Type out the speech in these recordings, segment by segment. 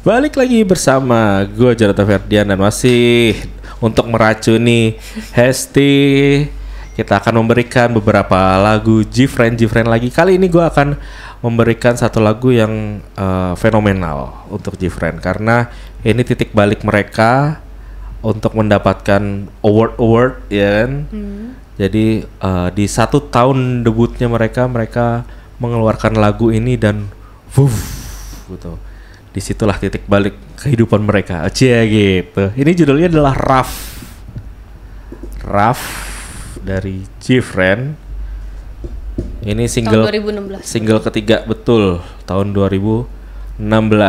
Balik lagi bersama gue Jonathan Ferdian dan masih untuk meracuni Hesti. Kita akan memberikan beberapa lagu Gfriend lagi. Kali ini gue akan memberikan satu lagu yang fenomenal untuk Gfriend karena ini titik balik mereka untuk mendapatkan award ya kan. Jadi di 1 tahun debutnya mereka mengeluarkan lagu ini dan gitu. Disitulah titik balik kehidupan mereka. Aja gitu. Ini judulnya adalah Rough dari Gfriend. Ini single tahun 2016. Single ketiga betul tahun 2016.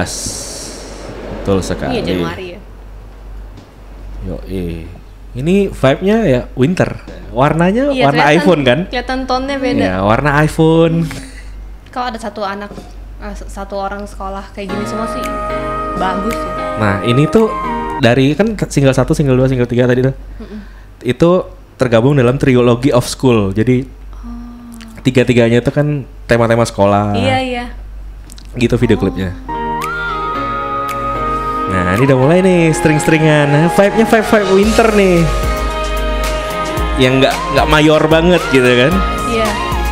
Betul sekali. Iya Januari ya. Ini vibe-nya ya winter. Warnanya iya, warna iPhone kan? Kelihatan tone-nya beda. Ya, warna iPhone. Kalau ada satu orang sekolah kayak gini semua sih bagus ya. Nah, ini tuh dari kan single 1, single 2, single 3 tadi tuh. Itu tergabung dalam trilogy of school. Jadi tiga-tiganya itu kan tema-tema sekolah. Iya. Gitu video klipnya. Nah, ini udah mulai nih string-stringan. Nah, vibe-nya vibe winter nih. Yang nggak mayor banget gitu kan? Iya.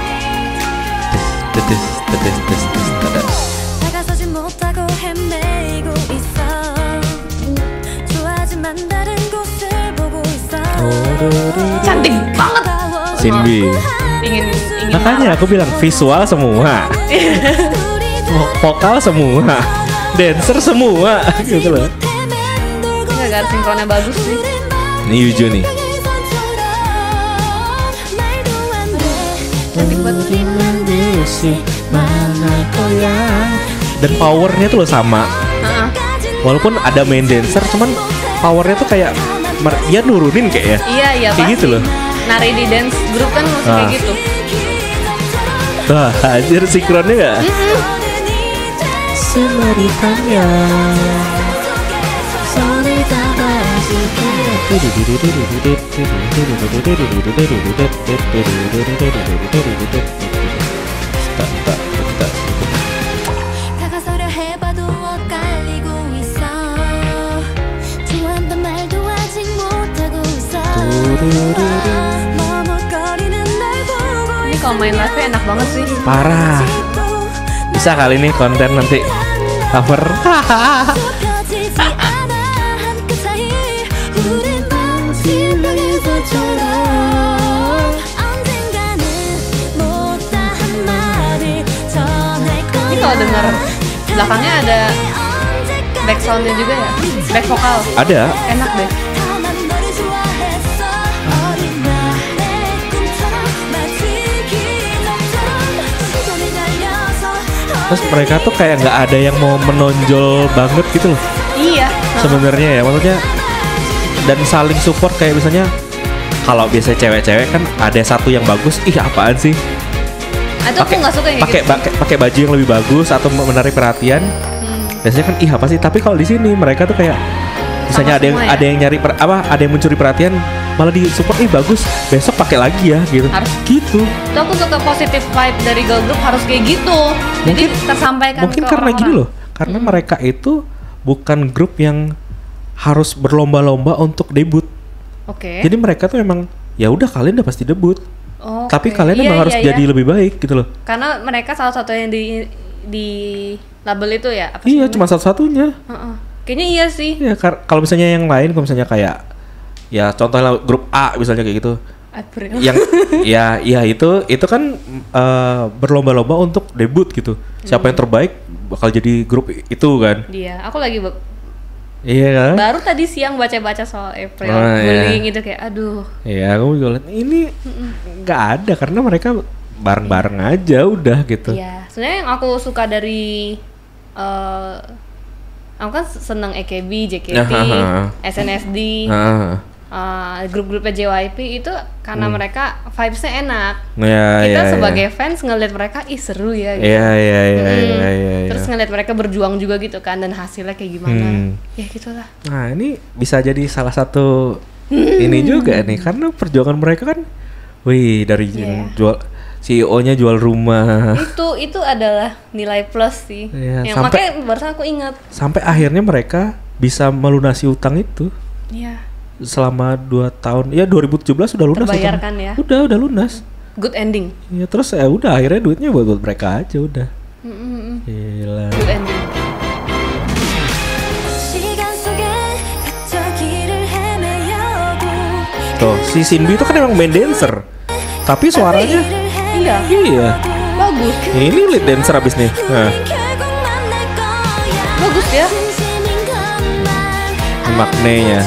Cantik banget. Cindy. Ingin Makanya aku bilang visual semua. Vokal semua. Dancer semua gitu loh. Ini gak sinkronnya bagus sih. Ini Yuju nih. Cantik banget. Dan powernya tuh loh sama. Walaupun ada main dancer, cuman powernya tuh kayak dia nurunin kayak ya. Iya kayak gitu loh. Nari di dance group kan masih kayak gitu. Wah, anjir sinkronnya gak? Semeritanya. Ini kalau main live enak banget sih. Parah. Bisa kali ini konten nanti cover. Ini kalau denger belakangnya ada back soundnya juga ya, back vokal. Ada. Enak deh. Terus mereka tuh kayak nggak ada yang mau menonjol banget gitu loh. Iya. Sebenarnya ya, maksudnya dan saling support kayak misalnya kalau biasanya cewek-cewek kan ada satu yang bagus, ih apaan sih? Atau aku nggak suka yang pakai gitu. pakai baju yang lebih bagus atau menarik perhatian. Biasanya kan ih apa sih? Tapi kalau di sini mereka tuh kayak misalnya ada yang nyari ada yang mencuri perhatian, malah di support ih bagus, besok pakai lagi ya gitu. Harus gitu. Tuh aku suka positive vibe dari girl group harus kayak gitu. Mungkin jadi tersampaikan mungkin ke karena orang-orang. gini loh, karena mereka itu bukan grup yang harus berlomba-lomba untuk debut. Oke. Jadi mereka tuh memang ya udah kalian udah pasti debut. Oke. Tapi kalian memang harus jadi lebih baik gitu loh. Karena mereka salah satu yang di label itu ya. Apa Iya, cuma satu-satunya. Kayaknya iya sih. Ya kalau misalnya yang lain, kalau misalnya kayak ya contohnya grup A misalnya kayak gitu. April. Yang ya itu kan berlomba-lomba untuk debut gitu. Siapa yang terbaik bakal jadi grup itu kan. Dia, aku lagi Iya kan? baru tadi siang baca-baca soal April bullying gitu kayak aduh. Iya, aku juga lihat ini nggak ada karena mereka bareng-bareng aja udah gitu. Iya, sebenarnya yang aku suka dari aku kan seneng AKB, JKT, SNSD, grup-grupnya JYP itu karena mereka vibes-nya enak. Kita sebagai fans ngeliat mereka seru ya gitu. Iya. Terus ngeliat mereka berjuang juga gitu kan dan hasilnya kayak gimana. Ya gitulah. Nah, ini bisa jadi salah satu ini juga nih karena perjuangan mereka kan dari jual CEO-nya jual rumah. Itu adalah nilai plus sih. Yang makanya barusan aku ingat. Sampai akhirnya mereka bisa melunasi utang itu. Iya. Selama 2 tahun. Ya 2017 udah lunas. Terbayarkan ya. Udah lunas. Good ending. Ya terus udah akhirnya duitnya buat mereka aja udah. Gila. Good ending. Tuh, si Sinbi itu kan emang main dancer. Tapi suaranya Iya. Bagus. Ini lead dancer abis nih. Nah. Bagus ya. Maknanya.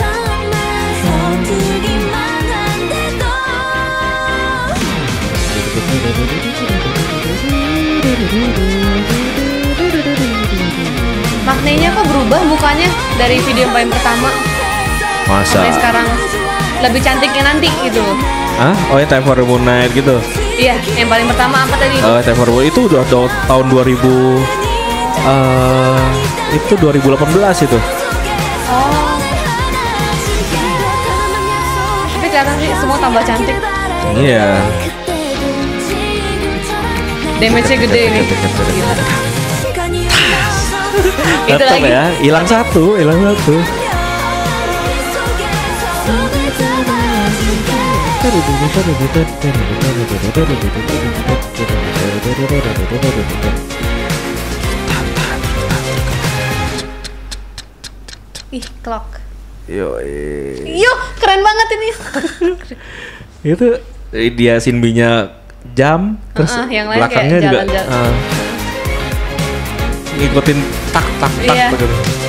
Maknanya kok berubah mukanya dari video yang paling pertama. Masa? Sampai sekarang lebih cantiknya nanti gitu. Hah? Oh ya Time for the Moon Night gitu. Iya, yang paling pertama apa tadi? Time for the Moon itu udah tahun 2000 itu 2018 itu. Oh. Tapi kelihatan sih semua tambah cantik. Iya. Damage-nya gede nih. Itu lagi ya, hilang satu. Ih, clock. Yo, keren banget ini. Itu dia Sinbinya jam, terus yang belakangnya juga ngikutin tak begitu.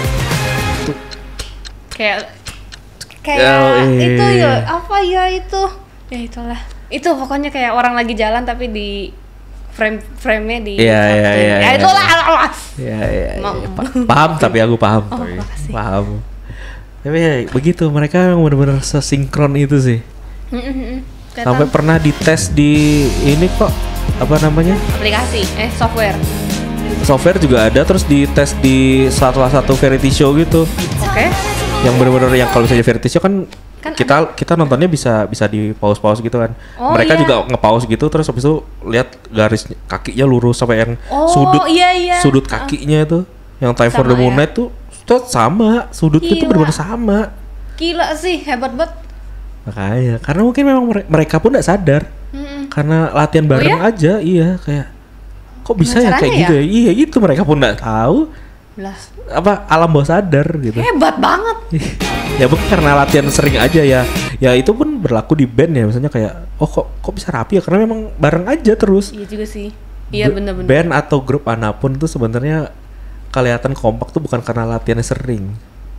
Kayak itu ya apa ya itu? Ya itulah. Itu pokoknya kayak orang lagi jalan tapi di frame-nya di Iya. Itulah. Iya. Paham tapi aku paham. Paham. Tapi ya, begitu mereka memang benar-benar sesinkron itu sih. Sampai pernah dites di ini kok apa namanya? Aplikasi, software juga ada, terus dites di salah satu variety show gitu. Oke. Yang benar-benar yang kalau misalnya variety show kan kita nontonnya bisa di pause gitu kan. Mereka juga nge-pause gitu, terus habis itu lihat garis kakinya lurus sampai yang sudut kakinya itu yang Time for the Moon Night tuh sama, sudutnya tuh benar-benar sama. Gila sih, hebat banget. Makanya, karena mungkin memang mereka pun nggak sadar, karena latihan bareng aja, kayak kok bisa ya kayak gitu ya? Iya gitu, mereka pun nggak tahu. Apa alam bawah sadar gitu. Hebat banget. Ya bukan karena latihan sering aja ya. Ya itu pun berlaku di band ya, misalnya kayak kok bisa rapi ya karena memang bareng aja terus. Iya juga sih. Iya benar-benar. Band atau grup manapun tuh sebenarnya kelihatan kompak tuh bukan karena latihannya sering.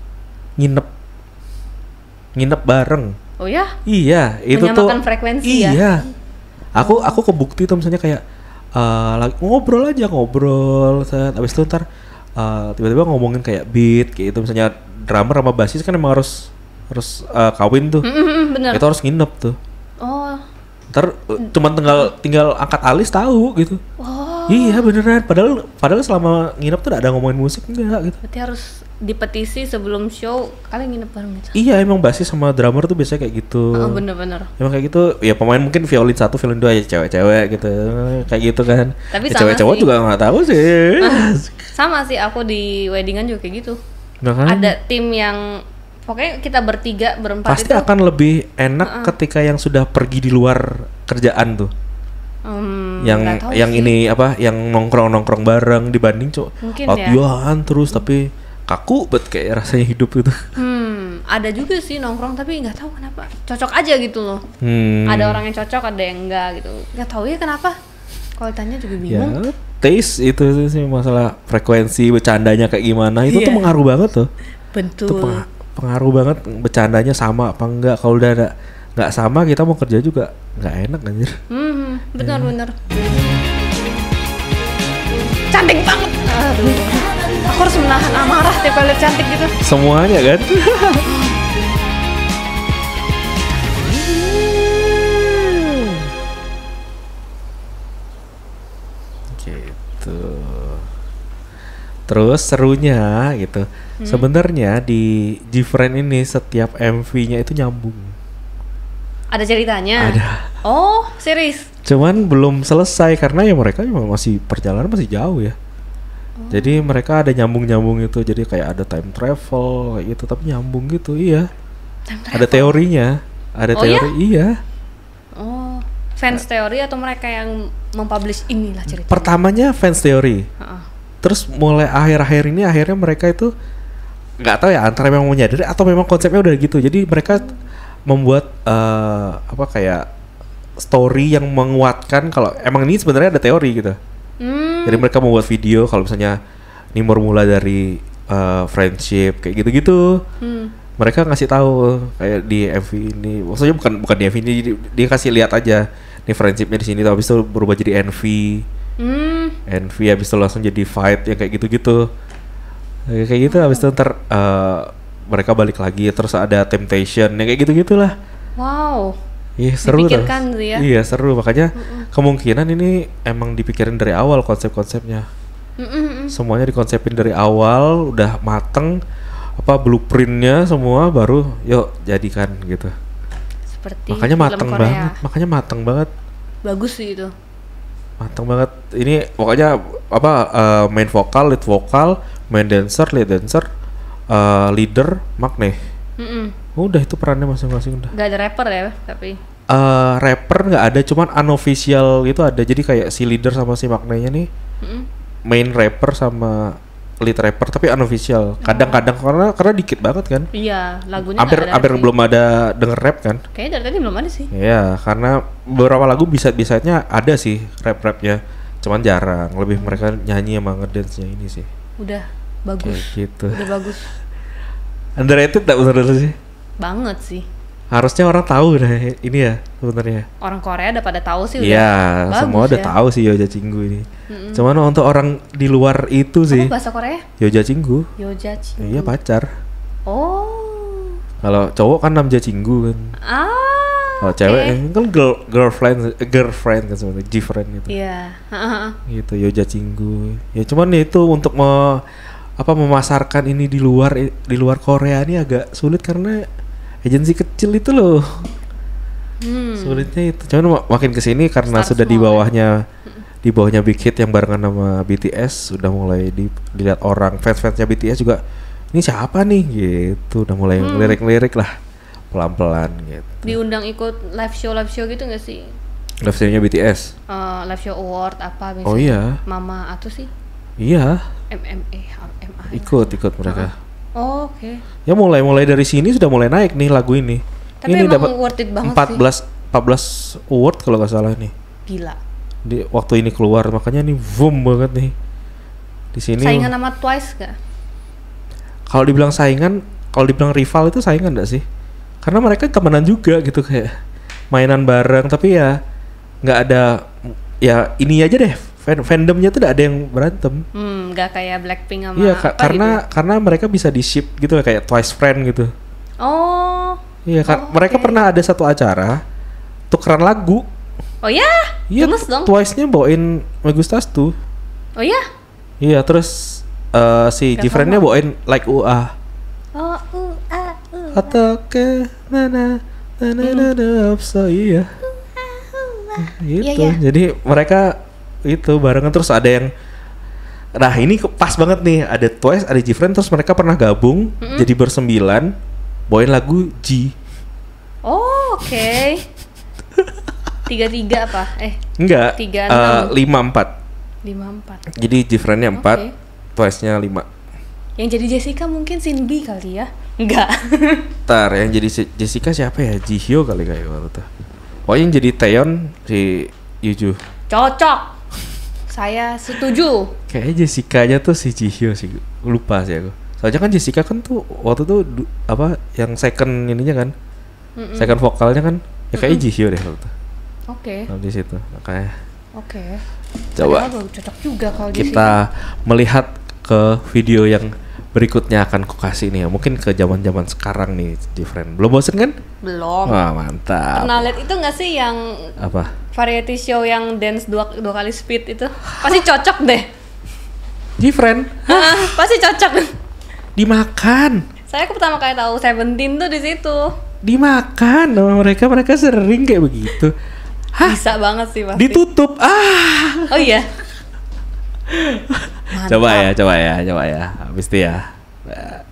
Nginep bareng. Oh ya? Iya, itu menyamakan frekuensi ya. Iya. Aku kebukti tuh misalnya kayak ngobrol saat habis itu ntar tiba-tiba ngomongin kayak beat kayak itu, misalnya drummer sama bassis kan emang harus kawin tuh. Bener. Itu harus nginep tuh. Oh. Ntar cuma tinggal angkat alis tahu gitu. Oh. Iya beneran. Padahal selama nginep tuh gak ada ngomongin musik enggak gitu. Berarti harus dipetisi sebelum show kalian nginep bareng gitu. Iya emang bassis sama drummer tuh biasanya kayak gitu. Bener-bener. Emang kayak gitu. Ya pemain mungkin violin 1, violin 2 ya cewek-cewek gitu. Kayak gitu kan. Tapi ya, cewek-cewek juga nggak tahu sih. Sama sih aku di weddingan juga kayak gitu. Nah, ada tim yang pokoknya kita berempat pasti itu akan lebih enak ketika yang sudah pergi di luar kerjaan tuh. Yang ini apa, yang nongkrong bareng dibanding latihan terus tapi kaku bet kayak rasanya hidup itu. Ada juga sih nongkrong tapi nggak tahu kenapa cocok aja gitu loh. Ada orang yang cocok, ada yang enggak gitu. Nggak tahu ya kenapa. Kalau tanya juga bingung. Ya, taste itu sih masalah frekuensi bercandanya kayak gimana itu tuh mengaruh banget tuh. Betul. Itu pengaruh banget bercandanya sama apa enggak. Kalau udah nggak sama kita mau kerja juga nggak enak anjir. Benar-benar. Cantik banget. Aduh. Aku harus menahan amarah tiap kali lihat cantik gitu. Semuanya kan. Gitu. Terus serunya gitu. Sebenarnya di GFriend ini setiap MV-nya itu nyambung. Ada ceritanya? Ada. Oh, series? Cuman belum selesai karena ya mereka masih perjalanan masih jauh ya. Jadi mereka ada nyambung itu, jadi kayak ada time travel kayak gitu, tapi nyambung gitu, iya. Ada teorinya, ada teori, iya. Oh, fans teori atau mereka yang mempublish inilah ceritanya? Pertamanya fans teori, terus mulai akhir-akhir ini akhirnya mereka itu nggak tahu ya antara memang menyadari atau memang konsepnya udah gitu, jadi mereka membuat apa kayak story yang menguatkan kalau emang ini sebenarnya ada teori gitu. Jadi mereka membuat video kalau misalnya ini bermula dari friendship kayak gitu-gitu. Mereka ngasih tahu kayak di MV ini, maksudnya bukan di MV ini, dia kasih lihat aja nih friendshipnya di sini, habis itu berubah jadi envy. Envy habis itu langsung jadi fight ya kayak gitu-gitu. Kayak gitu habis itu ntar mereka balik lagi terus ada temptation ya kayak gitu-gitulah. Wow. Iya seru dipikirkan tuh ya. Iya seru, makanya kemungkinan ini emang dipikirin dari awal konsep-konsepnya. Semuanya dikonsepin dari awal, udah mateng apa blueprintnya semua, baru yuk jadikan gitu. Seperti makanya mateng banget. Bagus sih itu. Mateng banget. Ini pokoknya apa main vokal, lead vokal, main dancer, lead dancer, leader, Makne. Udah itu perannya masing-masing udah. Gak ada rapper ya tapi? Rapper nggak ada, cuman unofficial gitu ada. Jadi kayak si leader sama si Maknanya nih main rapper sama lead rapper tapi unofficial. Kadang-kadang karena dikit banget kan. Iya, lagunya hampir belum ada denger rap kan. Kayaknya dari tadi belum ada sih. Iya, karena beberapa lagu bisanya ada sih rap-rapnya. Cuman jarang, lebih mereka nyanyi sama ngedance-nya ini sih. Udah bagus. Kayak gitu. Udah bagus. Underrated tak menurut lu sih? Banget sih. Harusnya orang tahu deh ini ya sebenarnya. Orang Korea udah pada tahu sih udah. Iya, semua udah tahu sih Yoja Cinggu ini. Cuman untuk orang di luar itu sih. Apa bahasa Korea? Yoja Cinggu. Yoja Cinggu. Iya pacar. Oh. Kalau cowok kan Namja Cinggu kan. Kalau cewek kan girlfriend kan sebenarnya, G-friend gitu. Iya. Gitu Yoja Cinggu. Ya cuman itu untuk memasarkan ini di luar Korea ini agak sulit karena agensi kecil itu loh. Sulitnya itu. Cuman makin kesini karena sudah di bawahnya Big Hit yang barengan sama BTS, sudah mulai dilihat orang, fans-fansnya BTS juga ini siapa nih gitu, udah mulai lirik-lirik lah pelan-pelan gitu. Diundang ikut live show gitu nggak sih? Live show-nya BTS? Live show award apa misalnya? Oh iya. Mama atau sih? Iya. MMA. Ikut mereka. Oh, oke. Ya mulai dari sini sudah mulai naik nih lagu ini. Tapi ini dapat worth it banget 14 award kalau nggak salah nih. Gila. Di waktu ini keluar, makanya nih boom banget nih. Di sini. Saingan sama Twice gak? Kalau dibilang rival itu saingan nggak sih? Karena mereka temenan juga gitu, kayak mainan bareng, tapi ya nggak ada ya ini aja deh. Fandomnya tuh ada yang berantem. Gak kayak Blackpink sama iya, karena mereka bisa di ship gitu kayak Twice friend gitu. Oh. Iya, mereka pernah ada satu acara tukeran lagu. Oh ya? Iya, dong. Twice-nya bawain Megustas tuh. Oh ya? Iya, terus si G-friend-nya bawain Like UA. Oh, Atau ke nana so iya. Gitu. Iya. Jadi mereka itu barengan, terus ada yang ini pas banget nih, ada Twice, ada G-friend, terus mereka pernah gabung jadi bersembilan bawain lagu G. Oh, oke. 3-3 apa? Enggak. 5-4. Jadi G-friend-nya 4, Twice-nya 5. Yang jadi Jessica mungkin Sinbi kali ya? Enggak. Ntar yang jadi Jessica siapa ya? Jihyo kali kayak waktu tuh. Pokoknya yang jadi Taeyeon si Yuju. Cocok. Saya setuju. Kayaknya Jessica-nya tuh si Jihyo sih. Lupa sih aku. Soalnya kan Jessica kan tuh waktu tuh yang second ininya kan. Second vokalnya kan ya kayaknya Jihyo deh waktu itu. Oke. Di situ makanya. Oke. Coba cocok juga kalau kita melihat ke video yang berikutnya akan kukasih nih ya. Mungkin ke zaman-zaman sekarang nih, G-friend. Belum bosen kan? Belum. Wah, mantap. Pernah lihat itu nggak sih yang apa? Variety show yang dance dua kali speed itu? Pasti cocok deh. G-friend? Pasti cocok. Dimakan. Saya pertama kali tahu Seventeen tuh di situ. Dimakan sama mereka sering kayak begitu. Bisa banget sih pasti. Ditutup. Oh iya. Coba ya. Habis itu ya.